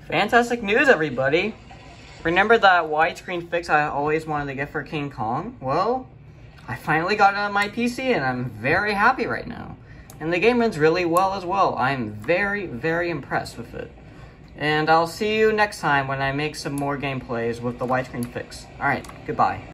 Fantastic news, everybody. Remember that widescreen fix I always wanted to get for King Kong? Well, I finally got it on my PC and I'm very happy right now. And the game runs really well as well. I'm very, very impressed with it. And I'll see you next time when I make some more gameplays with the widescreen fix. Alright, goodbye.